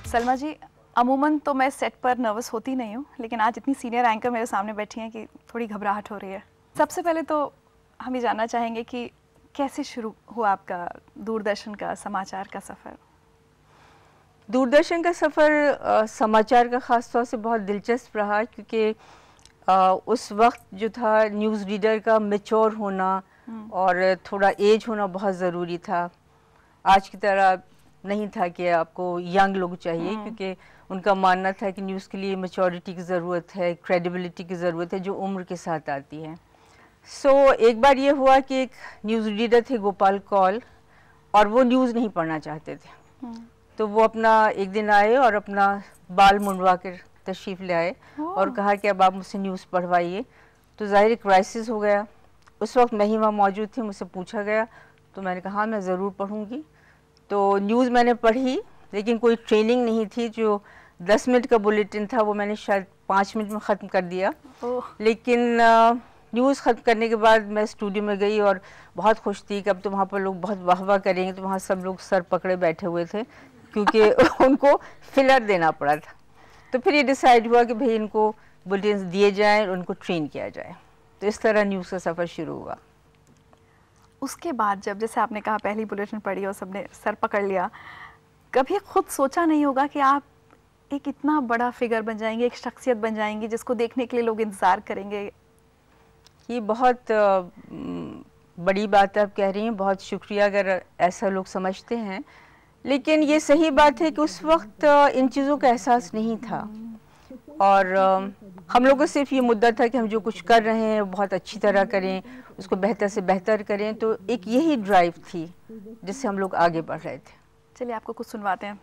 सलमा जी, अमूमन तो मैं सेट पर नर्वस होती नहीं हूँ, लेकिन आज इतनी सीनियर एंकर मेरे सामने बैठी हैं कि थोड़ी घबराहट हो रही है। सबसे पहले तो हम ये जानना चाहेंगे कि कैसे शुरू हुआ आपका दूरदर्शन का समाचार का सफ़र? दूरदर्शन का सफ़र समाचार का ख़ास तौर से बहुत दिलचस्प रहा, क्योंकि उस वक्त जो था न्यूज़ रीडर का मैच्योर होना और थोड़ा एज होना बहुत ज़रूरी था। आज की तरह नहीं था कि आपको यंग लोग चाहिए, क्योंकि उनका मानना था कि न्यूज़ के लिए मैच्योरिटी की ज़रूरत है, क्रेडिबिलिटी की ज़रूरत है, जो उम्र के साथ आती है। एक बार ये हुआ कि एक न्यूज़ रीडर थे गोपाल कौल, और वो न्यूज़ नहीं पढ़ना चाहते थे। तो वो अपना एक दिन आए और अपना बाल मुंडवा कर तशरीफ़ ले आए और कहा कि अब आप मुझसे न्यूज़ पढ़वाइए। तो ज़ाहिर क्राइसिस हो गया। उस वक्त मैं ही वहाँ मौजूद थी, मुझसे पूछा गया, तो मैंने कहा हाँ मैं ज़रूर पढ़ूँगी। तो न्यूज़ मैंने पढ़ी, लेकिन कोई ट्रेनिंग नहीं थी। जो 10 मिनट का बुलेटिन था वो मैंने शायद 5 मिनट में ख़त्म कर दिया। लेकिन न्यूज़ ख़त्म करने के बाद मैं स्टूडियो में गई और बहुत खुश थी कि अब तो वहाँ पर लोग बहुत वाह वाह करेंगे। तो वहाँ सब लोग सर पकड़े बैठे हुए थे, क्योंकि उनको फिलर देना पड़ा था। तो फिर ये डिसाइड हुआ कि भाई इनको बुलेटिन दिए जाएँ और उनको ट्रेन किया जाए। तो इस तरह न्यूज़ का सफ़र शुरू हुआ। उसके बाद जब, जैसे आपने कहा, पहली बुलेटिन पढ़ी और सबने सर पकड़ लिया, कभी खुद सोचा नहीं होगा कि आप एक इतना बड़ा फिगर बन जाएंगे, एक शख्सियत बन जाएंगी जिसको देखने के लिए लोग इंतज़ार करेंगे? ये बहुत बड़ी बात आप कह रही हैं, बहुत शुक्रिया अगर ऐसा लोग समझते हैं। लेकिन ये सही बात है कि उस वक्त इन चीज़ों का एहसास नहीं था, और हम लोगों को सिर्फ ये मुद्दा था कि हम जो कुछ कर रहे हैं वो बहुत अच्छी तरह करें, उसको बेहतर से बेहतर करें। तो एक यही ड्राइव थी जिससे हम लोग आगे बढ़ रहे थे। चलिए आपको कुछ सुनवाते हैं।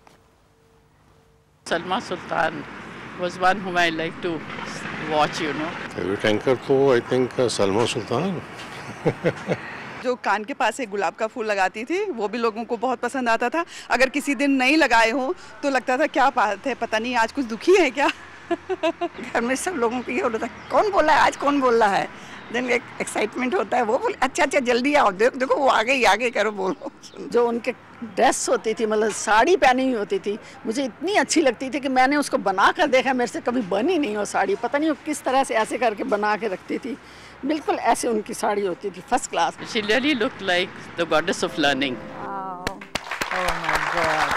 Salma Sultan was one whom I like to watch, you know. Favorite anchor तो I think सलमा सुल्तान। जो कान के पास एक गुलाब का फूल लगाती थी, वो भी लोगों को बहुत पसंद आता था। अगर किसी दिन नहीं लगाए हो तो लगता था क्या बात है, पता नहीं आज कुछ दुखी है क्या। घर में सब लोगों को ये होता है कौन बोल रहा है आज, कौन बोल रहा है। देन एक एक्साइटमेंट होता है, वो बोल अच्छा अच्छा जल्दी आओ, देखो वो आगे करो, बोलो। जो उनके ड्रेस होती थी, मतलब साड़ी पहनी हुई होती थी, मुझे इतनी अच्छी लगती थी कि मैंने उसको बना कर देखा, मेरे से कभी बनी नहीं हो साड़ी। पता नहीं वो किस तरह से ऐसे करके बना के रखती थी, बिल्कुल ऐसे उनकी साड़ी होती थी, first class. She really looked like the goddess of learning. Oh my God.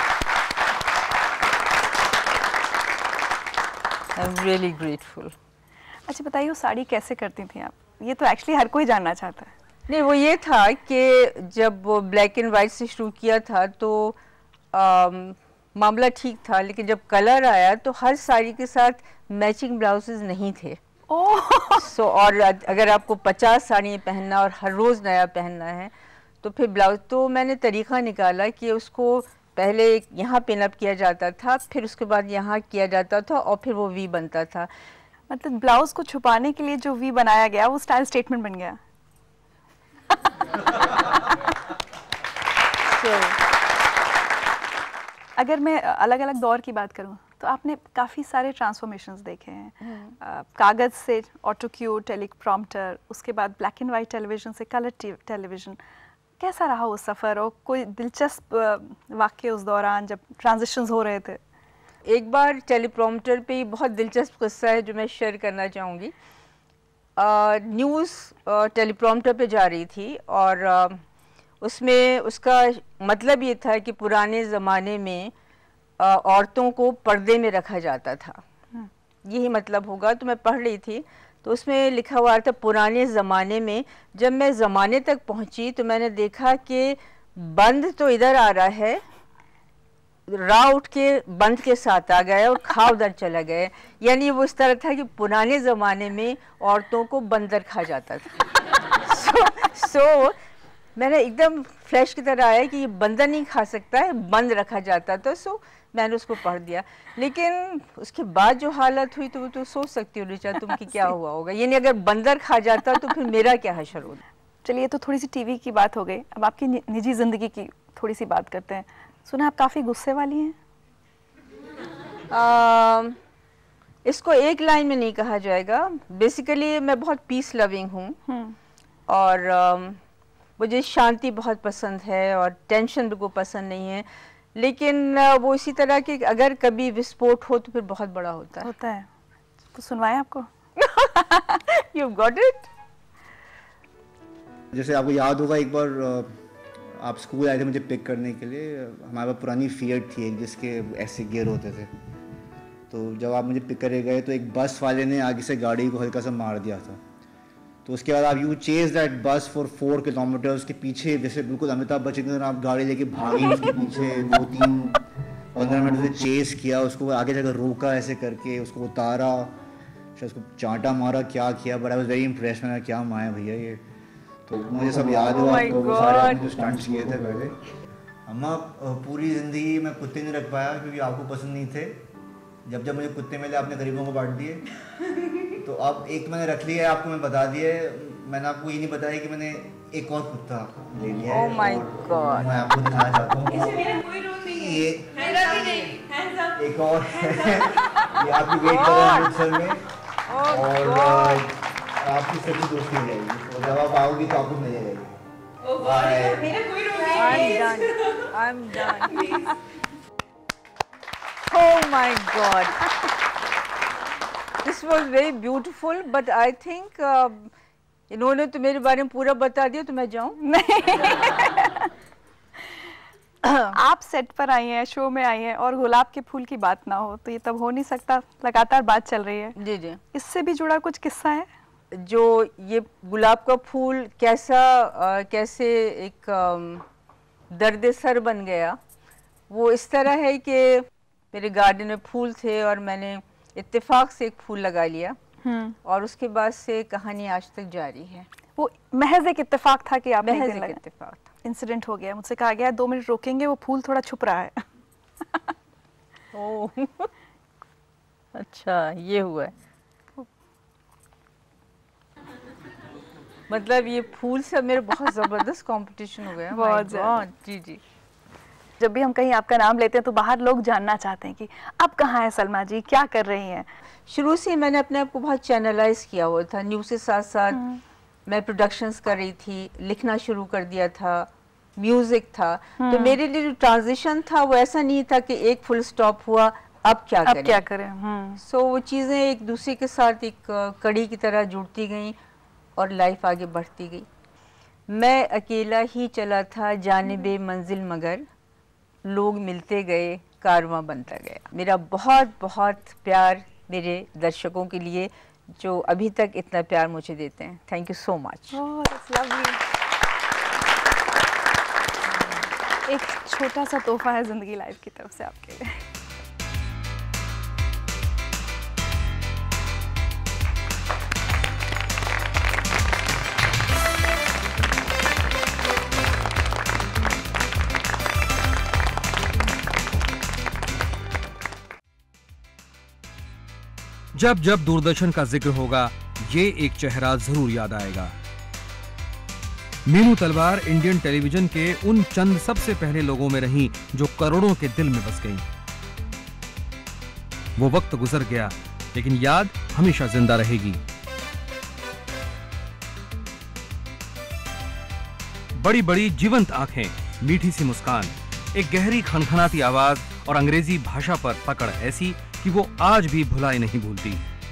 I'm really grateful. अच्छा बताइए, वो साड़ी कैसे करती थी आप? ये तो एक्चुअली हर कोई जानना चाहता है। नहीं, वो ये था कि जब वो ब्लैक एंड वाइट से शुरू किया था तो मामला ठीक था, लेकिन जब कलर आया तो हर साड़ी के साथ मैचिंग ब्लाउजेज नहीं थे। और अगर आपको 50 साड़ियाँ पहनना और हर रोज़ नया पहनना है तो फिर ब्लाउज, तो मैंने तरीक़ा निकाला कि उसको पहले यहाँ पिन अप किया जाता था, फिर उसके बाद यहाँ किया जाता था और फिर वो वी बनता था। मतलब ब्लाउज को छुपाने के लिए जो वी बनाया गया वो स्टाइल स्टेटमेंट बन गया। अगर मैं अलग अलग दौर की बात करूं तो आपने काफ़ी सारे ट्रांसफॉर्मेशंस देखे हैं। कागज़ से ऑटो क्यू, टेलीप्रॉम्प्टर, उसके बाद ब्लैक एंड वाइट टेलीविज़न से कलर टेलीविज़न। कैसा रहा वो सफ़र, और कोई दिलचस्प वाक़ये उस दौरान जब ट्रांजिशंस हो रहे थे? एक बार टेलीप्रॉम्प्टर पे बहुत दिलचस्प किस्सा है जो मैं शेयर करना चाहूँगी। न्यूज़ टेलीप्रॉम्प्टर पे जा रही थी और उसमें उसका मतलब ये था कि पुराने ज़माने में औरतों को पर्दे में रखा जाता था, यही मतलब होगा। तो मैं पढ़ रही थी तो उसमें लिखा हुआ था पुराने ज़माने में। जब मैं ज़माने तक पहुँची तो मैंने देखा कि बंद तो इधर आ रहा है, रा उठ के बंद के साथ आ गया और खा उधर चला गया। यानी वो इस तरह था कि पुराने ज़माने में औरतों को बंदर खा जाता था। मैंने एकदम फ्लैश की तरह आया कि ये बंदर नहीं खा सकता है, बंद रखा जाता था। मैंने उसको पढ़ दिया। लेकिन उसके बाद जो हालत हुई तो वो तो सोच सकती हो रिचा तुम कि क्या हुआ होगा। यानी अगर बंदर खा जाता तो फिर मेरा क्या हशर होता। चलिए, तो थोड़ी सी टीवी की बात हो गई, अब आपकी निजी ज़िंदगी की थोड़ी सी बात करते हैं। सुना आप काफ़ी गुस्से वाली हैं? इसको एक लाइन में नहीं कहा जाएगा। बेसिकली मैं बहुत पीस लविंग हूँ और मुझे शांति बहुत पसंद है और टेंशन बिल्कुल पसंद नहीं है। लेकिन वो इसी तरह के अगर कभी विस्फोट हो तो फिर बहुत बड़ा होता है। तो सुनवाएं आपको। You got it. जैसे आपको याद होगा एक बार आप स्कूल आए थे मुझे पिक करने के लिए, हमारे पास पुरानी फिएट थी एक जिसके ऐसे गियर होते थे। तो जब आप मुझे पिक करे गए तो एक बस वाले ने आगे से गाड़ी को हल्का सा मार दिया था। तो उसके बाद आप you chase that bus for 4 kilometre, उसके पीछे जैसे बिल्कुल अमिताभ बच्चन की तरह आप गाड़ी लेके भागे उसके पीछे 2-3-15 मिनट से चेस किया, उसको आगे जाकर रोका ऐसे करके, उसको उतारा, शायद उसको चांटा मारा, क्या किया, but I was very impress. मैंने क्या माया भैया ये, तो मुझे सब याद हुआ तो सारे जो स्टंट्स किए थे पहले। अम्मा पूरी ज़िंदगी मैं कुत्ते नहीं रख पाया क्योंकि आपको पसंद नहीं थे, जब जब मुझे कुत्ते मिले आपने गरीबों को बांट दिए। तो अब एक मैंने रख लिया है, आपको मैं बता दिया, मैंने आपको ये नहीं बताया कि मैंने एक और कुत्ता ले लिया है। ओह माय गॉड, मैं आपको दिखाना चाहता हूँ ये एक और ये आपकी वेट कर रहा है अमृतसर में, और आपकी सच्ची दोस्ती हो जाएगी, और जब आप आओगी तो आपको मिल जाएगी। I'm done. Oh my God. This was very beautiful, but I think इन्होंने तो मेरे बारे में पूरा बता दिया, तो मैं जाऊँ? नहीं। आप सेट पर आई हैं, शो में आई हैं, और गुलाब के फूल की बात ना हो तो ये तब हो नहीं सकता। लगातार बात चल रही है। जी जी। इससे भी जुड़ा कुछ किस्सा है? जो ये गुलाब का फूल कैसे एक दर्द सर बन गया, वो इस तरह है कि मेरे गार्डन में फूल थे और मैंने इत्तेफाक से एक फूल लगा लिया, और उसके बाद से कहानी आज तक जारी है। वो महज एक इत्तेफाक था कि आप महज एक इत्तेफाक था। इंसिडेंट हो गया, मुझसे कहा गया 2 मिनट रोकेंगे, वो फूल थोड़ा छुप रहा है। ओह अच्छा, ये हुआ है। मतलब ये फूल से मेरे बहुत ज़बरदस्त कंपटीशन हो गया। बहुत ज़्यादा। जी जी। जब भी हम कहीं आपका नाम लेते हैं तो बाहर लोग जानना चाहते हैं कि अब कहाँ है सलमा जी, क्या कर रही हैं? शुरू से मैंने अपने आप को बहुत चैनलाइज किया हुआ था। न्यूज़ के साथ साथ मैं प्रोडक्शंस कर रही थी, लिखना शुरू कर दिया था, म्यूज़िक था। तो मेरे लिए जो ट्रांजिशन था वो ऐसा नहीं था कि एक फुल स्टॉप हुआ, अब क्या करें। सो वो चीज़ें एक दूसरे के साथ एक कड़ी की तरह जुड़ती गईं और लाइफ आगे बढ़ती गई। मैं अकेला ही चला था जानिबे मंजिल, मगर लोग मिलते गए, कारवां बनता गया। मेरा बहुत बहुत प्यार मेरे दर्शकों के लिए जो अभी तक इतना प्यार मुझे देते हैं। Thank you so much. एक छोटा सा तोहफा है जिंदगी लाइफ की तरफ से आपके लिए। जब जब दूरदर्शन का जिक्र होगा ये एक चेहरा जरूर याद आएगा। मीनू तलवार इंडियन टेलीविजन के उन चंद सबसे पहले लोगों में रहीं जो करोड़ों के दिल में बस गईं। वो वक्त गुजर गया, लेकिन याद हमेशा जिंदा रहेगी। बड़ी बड़ी जीवंत आंखें, मीठी सी मुस्कान, एक गहरी खनखनाती आवाज और अंग्रेजी भाषा पर पकड़ ऐसी कि वो आज भी भुलाई नहीं भूलती।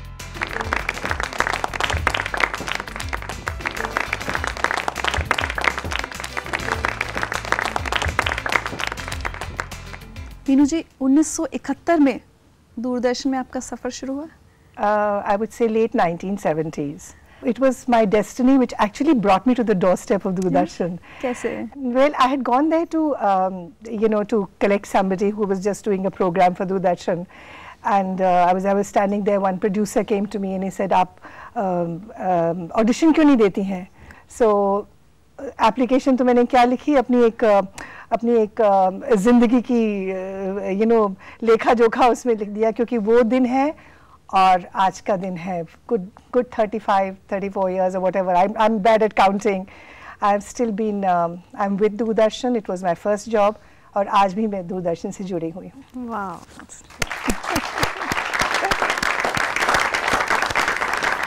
मीनू जी, 1971 में दूरदर्शन में आपका सफर शुरू हुआ? I would say late 1970s. It was my destiny which actually brought me to the doorstep of Doordarshan. कैसे? Well, I had gone there to to collect somebody who was just doing a program for Doordarshan, and I was standing there. One producer came to me and he said, "आप audition क्यों नहीं देती हैं?" So application तो मैंने क्या लिखी, अपनी एक जिंदगी की लेखा जोखा उसमें लिख दिया, क्योंकि वो दिन है और आज का दिन है। good 34 years or whatever. I'm bad at counting. I've still been I'm with Doordarshan. It was my first job और आज भी मैं दूरदर्शन से जुड़ी हुई हूँ। वाह।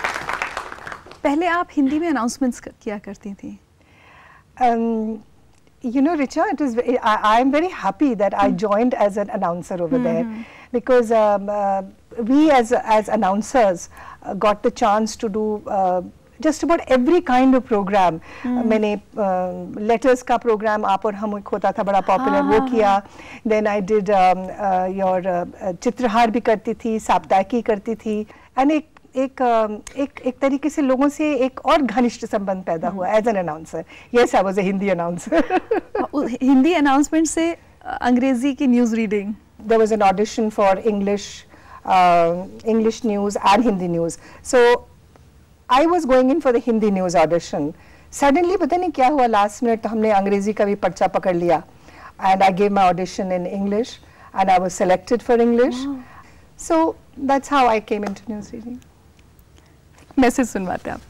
पहले आप हिंदी में अनाउंसमेंट्स किया करती थी? You know, Richa, it is. I am very happy that I joined as an announcer over there, because we as announcers got the chance to do just about every kind of program. मैंने letters का program आप और हम एक होता था बड़ा popular, वो किया. Then I did your Chitrahaar भी करती थी, साप्ताहिकी करती थी, and एक तरीके से लोगों से एक और घनिष्ठ संबंध पैदा हुआ as an announcer. Yes, I was a Hindi announcer. Hindi announcement से अंग्रेजी की news reading. There was an audition for English news and Hindi news. So I was going in for the Hindi news audition. Suddenly पता नहीं क्या हुआ, last minute तो हमने अंग्रेजी का भी पर्चा पकड़ लिया, and I gave my audition in English and I was selected for English. So that's how I came into news reading. Message सुनवाते हैं आपको.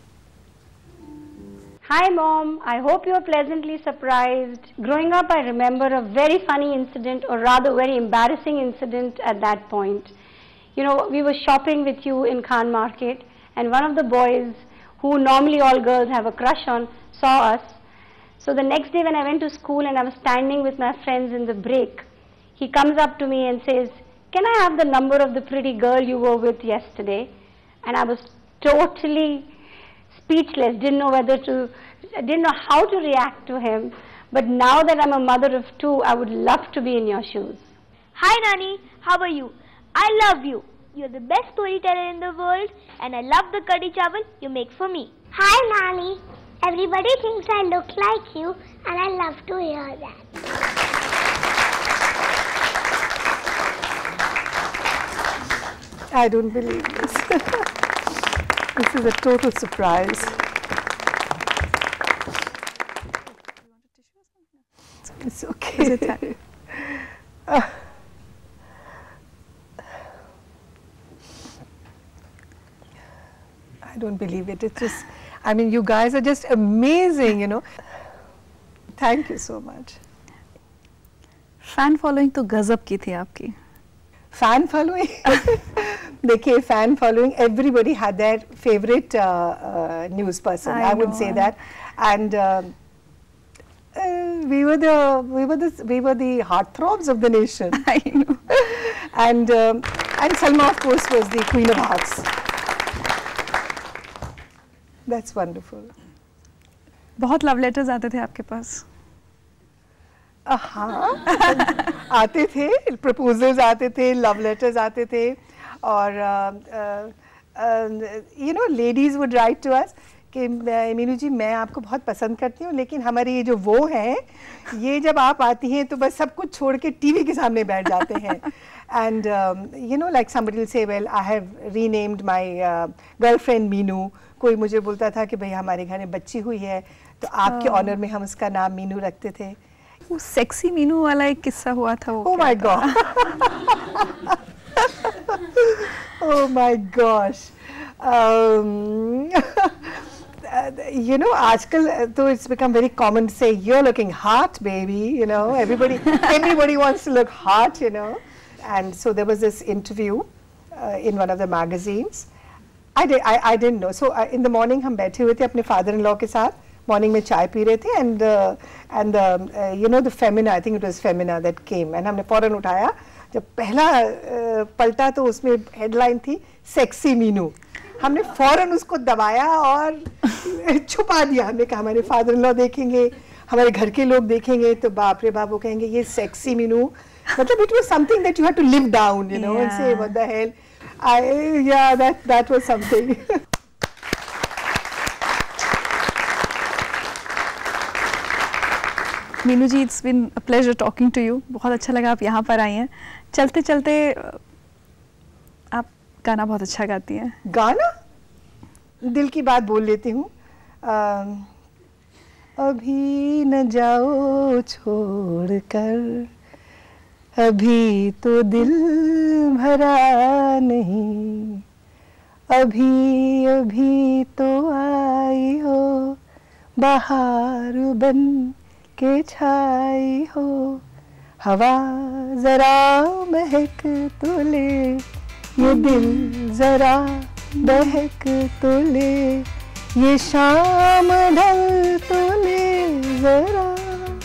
Hi Mom, I hope you are pleasantly surprised. Growing up, I remember a very funny incident, or rather very embarrassing incident at that point. You know, we were shopping with you in Khan Market, and one of the boys, who normally all girls have a crush on, saw us. So the next day when I went to school and I was standing with my friends in the break, he comes up to me and says, "Can I have the number of the pretty girl you were with yesterday?" And I was totally speechless, didn't know how to react to him. But now that I'm a mother of 2, I would love to be in your shoes. Hi Nani, how are you? I love you. You're the best storyteller in the world, and I love the kadhi chawal you make for me. Hi Nani, everybody thinks I look like you, and I love to hear that. I don't believe this. This is a total surprise. It's okay. Is it I don't believe it. It's just, I mean, you guys are just amazing, you know. Thank you so much. Fan following तो गजब की थी आपकी. Fan following? देखिए, fan following, everybody had their favorite news person. I would say that, and we were the heartthrobs of the nation. I know. And Salma, of course, was the Queen of Hearts. That's wonderful. बहुत love letters आते थे आपके पास. हाँ, आते थे, proposals आते थे, love letters आते थे, और you know, ladies would write to us कि मीनू जी, मैं आपको बहुत पसंद करती हूँ, लेकिन हमारे ये जो वो हैं, ये जब आप आती हैं तो बस सब कुछ छोड़ के टीवी के सामने बैठ जाते हैं. And you know, like somebody will say, well, I have renamed my girlfriend Meenu. कोई मुझे बोलता था कि भाई हमारे घर में बच्ची हुई है, तो आपके ऑनर में हम उसका नाम मीनू रखते थे. वो सेक्सी मीनू वाला एक किस्सा हुआ था वो. Oh my God. Oh my gosh. You know, आजकल तो it's become very common to say, you're looking hot, baby. You know, everybody wants to look hot, you know. And so there was this interview in one of the magazines. I didn't know. So in the morning हम बैठे हुए थे अपने father-in-law के साथ, morning में चाय P रहे थे, and you know, the Femina, I think it was Femina that came, and हमने फौरन उठाया. जब पहला पलटा तो उसमें हेडलाइन थी सेक्सी मीनू. हमने फौरन उसको दबाया और छुपा दिया. हमने कहा हमारे फादर-इन-लॉ देखेंगे, हमारे घर के लोग देखेंगे तो बाप रे बाप वो कहेंगे ये सेक्सी मीनू. मतलब it was something that you had to live down, you know, and say what the hell. Yeah, that was something. Meenu ji, it's been a pleasure talking to you. बहुत अच्छा लगा आप यहाँ पर आई हैं. चलते चलते आप गाना बहुत अच्छा गाती हैं. गाना? दिल की बात बोल लेती हूँ. अभी न जाओ छोड़ कर, अभी तो दिल भरा नहीं, अभी अभी तो आई हो बाहर बन के छाई हो, हवा जरा महक तो ले, ये दिल जरा बहक तो ले, ये शाम ढल तो ले जरा.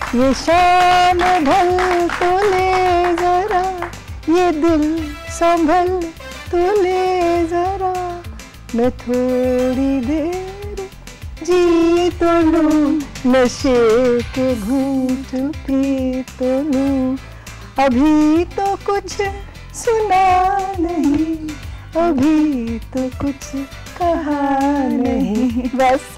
ये शाम ढल तो ले जरा, ये दिल संभल तो ले जरा, मैं थोड़ी देर जी तो लूं, नशे के घूंट पी तो लूं, अभी तो कुछ सुना नहीं, अभी तो कुछ कहा नहीं, बस।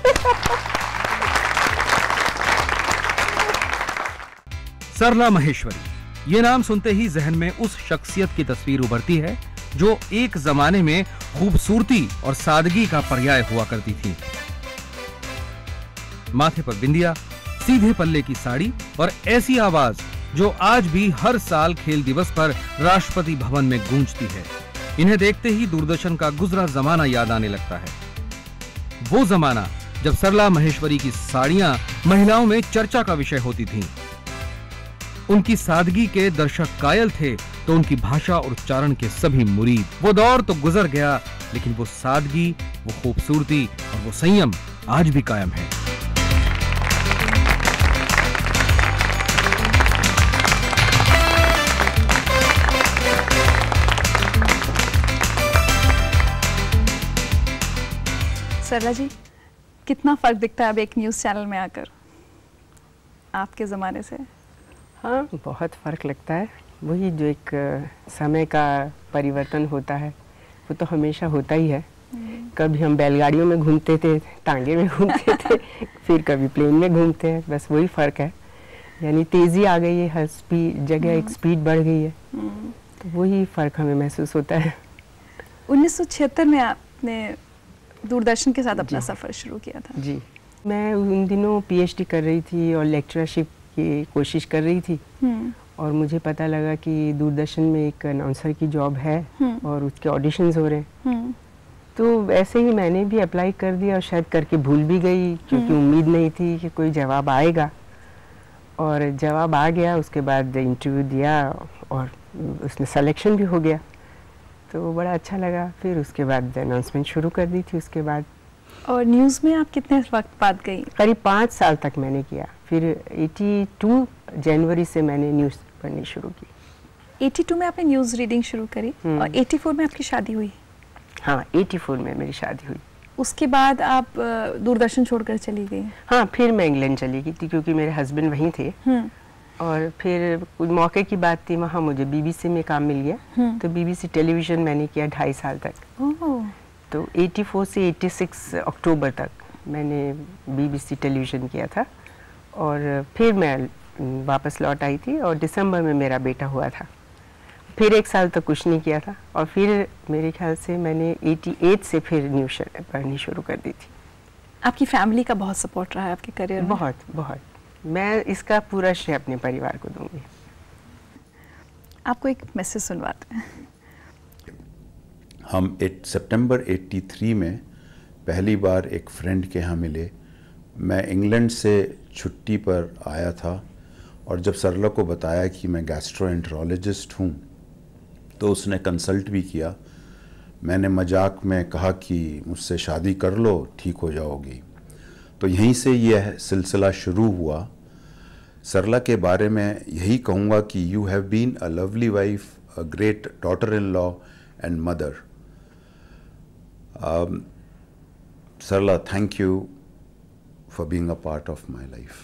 सरला माहेश्वरी, ये नाम सुनते ही जहन में उस शख्सियत की तस्वीर उभरती है जो एक जमाने में खूबसूरती और सादगी का पर्याय हुआ करती थी। माथे पर बिंदिया, सीधे पल्ले की साड़ी और ऐसी आवाज जो आज भी हर साल खेल दिवस पर राष्ट्रपति भवन में गूंजती है। इन्हें देखते ही दूरदर्शन का गुजरा जमाना याद आने लगता है। वो जमाना जब सरला माहेश्वरी की साड़ियां महिलाओं में चर्चा का विषय होती थीं। उनकी सादगी के दर्शक कायल थे तो उनकी भाषा और उच्चारण के सभी मुरीद। वो दौर तो गुजर गया, लेकिन वो सादगी, वो खूबसूरती और वो संयम आज भी कायम है। सरला जी, कितना फर्क दिखता है अब एक न्यूज़ चैनल में आकर आपके ज़माने से? हाँ, बहुत फ़र्क लगता है। वही जो एक समय का परिवर्तन होता है वो तो हमेशा होता ही है। कभी हम बैलगाड़ियों में घूमते थे, टांगे में घूमते थे, फिर कभी प्लेन में घूमते हैं, बस वही फ़र्क है। यानी तेज़ी आ गई है, हर जगह एक स्पीड बढ़ गई है, तो वही फ़र्क हमें महसूस होता है। 1976 में आपने दूरदर्शन के साथ अपना सफ़र शुरू किया था। जी, मैं उन दिनों पीएचडी कर रही थी और लेक्चरशिप की कोशिश कर रही थी, और मुझे पता लगा कि दूरदर्शन में एक अनाउंसर की जॉब है और उसके ऑडिशंस हो रहे हैं। तो ऐसे ही मैंने भी अप्लाई कर दिया और शायद करके भूल भी गई, क्योंकि उम्मीद नहीं थी कि कोई जवाब आएगा, और जवाब आ गया। उसके बाद इंटरव्यू दिया और उसमें सिलेक्शन भी हो गया, तो बड़ा अच्छा लगा। फिर उसके बाद अनाउंसमेंट शुरू कर दी थी उसके बाद। और न्यूज़ में आप कितने वक्त बाद गई? करीब 5 साल तक मैंने किया। फिर 82 जनवरी से मैंने न्यूज़ पढ़नी शुरू की। 82 में आपने न्यूज़ रीडिंग शुरू करी और 84 में आपकी शादी हुई? हाँ, 84 में मेरी शादी हुई। उसके बाद आप दूरदर्शन छोड़कर चली गई? हाँ, फिर मैं इंग्लैंड चली गई थी, क्योंकि मेरे हस्बैंड वहीं थे, और फिर कुछ मौके की बात थी, वहाँ मुझे बीबीसी में काम मिल गया, तो बीबीसी टेलीविज़न मैंने किया 2.5 साल तक। तो 84 से 86 अक्टूबर तक मैंने बीबीसी टेलीविज़न किया था, और फिर मैं वापस लौट आई थी, और दिसंबर में मेरा बेटा हुआ था। फिर 1 साल तक कुछ नहीं किया था, और फिर मेरे ख्याल से मैंने 88 से फिर न्यूज़ पढ़नी शुरू कर दी थी। आपकी फैमिली का बहुत सपोर्ट रहा है आपके करियर में? बहुत बहुत। मैं इसका पूरा श्रेय अपने परिवार को दूंगी। आपको एक मैसेज सुनवाते हैं। हम 8 सितंबर 83 में पहली बार एक फ्रेंड के यहाँ मिले। मैं इंग्लैंड से छुट्टी पर आया था, और जब सरला को बताया कि मैं गैस्ट्रोएंटरोलॉजिस्ट हूँ, तो उसने कंसल्ट भी किया। मैंने मजाक में कहा कि मुझसे शादी कर लो, ठीक हो जाओगी। तो यहीं से यह सिलसिला शुरू हुआ। सरला के बारे में यही कहूँगा कि you have been a lovely wife, a great daughter in law and mother. Sarla, thank you for being a part of my life.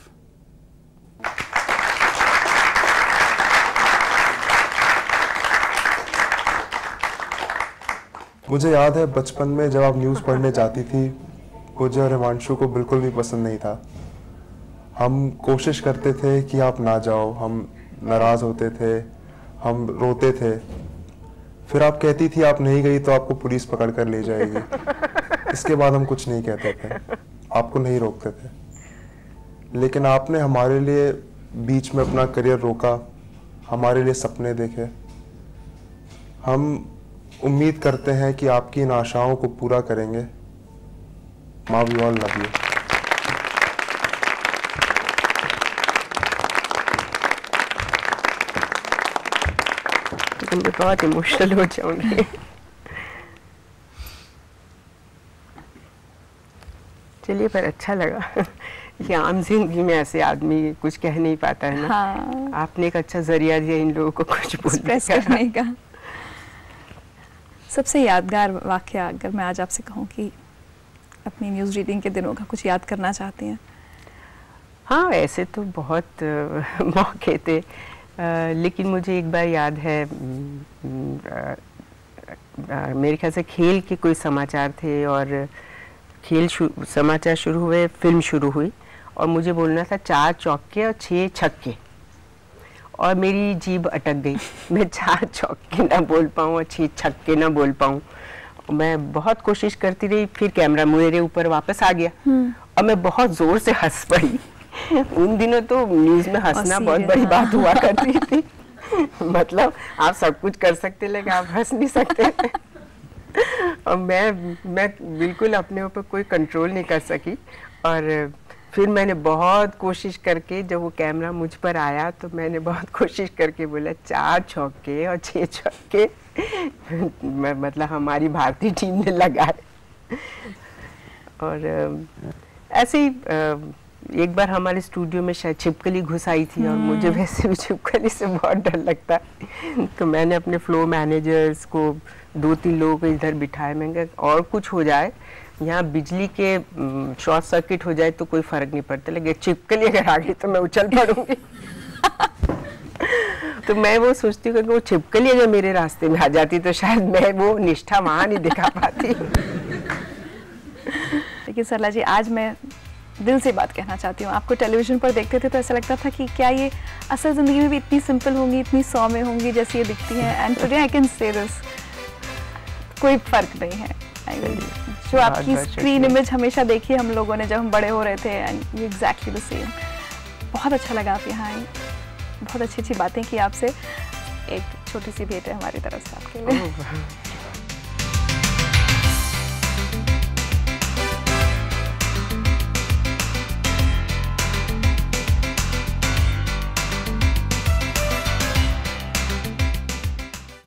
मुझे याद है बचपन में जब आप न्यूज़ पढ़ने जाती थी, मुझे और हिमांशु को बिल्कुल भी पसंद नहीं था। हम कोशिश करते थे कि आप ना जाओ, हम नाराज़ होते थे, हम रोते थे। फिर आप कहती थी आप नहीं गई तो आपको पुलिस पकड़ कर ले जाएगी। इसके बाद हम कुछ नहीं कहते थे, आपको नहीं रोकते थे, लेकिन आपने हमारे लिए बीच में अपना करियर रोका, हमारे लिए सपने देखे। हम उम्मीद करते हैं कि आपकी इन आशाओं को पूरा करेंगे। माँ, वी ऑल लव यू। मैं बहुत इमोशनल हो जाऊंगी। चलिए, पर अच्छा लगा। ये आम जिंदगी में ऐसे आदमी कुछ कह नहीं पाता है ना। हाँ। आपने एक अच्छा जरिया दिया इन लोगों को कुछ एक्सप्रेस करने का। सबसे यादगार वाकया अगर मैं आज आपसे कहूँ कि अपनी न्यूज़ रीडिंग के दिनों का कुछ याद करना चाहती हैं? हाँ, ऐसे तो बहुत मौके थे, लेकिन मुझे एक बार याद है, मेरे ख्याल से खेल के कोई समाचार थे और समाचार शुरू हुए, फिल्म शुरू हुई और मुझे बोलना था 4 चौके और 6 छक्के और मेरी जीभ अटक गई। मैं 4 चौके ना बोल पाऊँ और 6 छक्के ना बोल पाऊँ। मैं बहुत कोशिश करती रही, फिर कैमरा मेरे ऊपर वापस आ गया और मैं बहुत ज़ोर से हंस पड़ी। उन दिनों तो न्यूज़ में हंसना बहुत बड़ी बात हुआ करती थी। मतलब आप सब कुछ कर सकते लेकिन आप हंस नहीं सकते। और मैं बिल्कुल अपने ऊपर कोई कंट्रोल नहीं कर सकी और फिर मैंने बहुत कोशिश करके, जब वो कैमरा मुझ पर आया तो मैंने बहुत कोशिश करके बोला 4 चौके और 6 छक्के। मतलब हमारी भारतीय टीम ने लगाए। और ऐसे ही एक बार हमारे स्टूडियो में शायद छिपकली घुस आई थी और मुझे वैसे भी छिपकली से बहुत डर लगता है। तो मैंने अपने फ्लो मैनेजर्स को 2-3 लोगों को इधर बिठाया। मैंने कहा और कुछ हो जाए, यहाँ बिजली के शॉर्ट सर्किट हो जाए तो कोई फर्क नहीं पड़ता, लेकिन छिपकली अगर आ गई तो मैं उछल पड़ूंगी। तो मैं वो सोचती हूँ कि वो छिपकली अगर मेरे रास्ते में आ जाती तो शायद मैं वो निष्ठा वहाँ नहीं दिखा पाती। लेकिन सरला जी, आज मैं दिल से बात कहना चाहती हूँ। आपको टेलीविज़न पर देखते थे तो ऐसा लगता था कि क्या ये असल ज़िंदगी में भी इतनी सिंपल होंगी, इतनी सौम्य होंगी जैसी ये दिखती हैं। And today I can say this, कोई फ़र्क नहीं है। जो आपकी स्क्रीन इमेज हमेशा देखी हम लोगों ने जब हम बड़े हो रहे थे, and you exactly the same. बहुत अच्छा लगा आप यहाँ आई, बहुत अच्छी अच्छी बातें की आपसे। एक छोटी सी भेंट है हमारी तरफ से आपके लिए।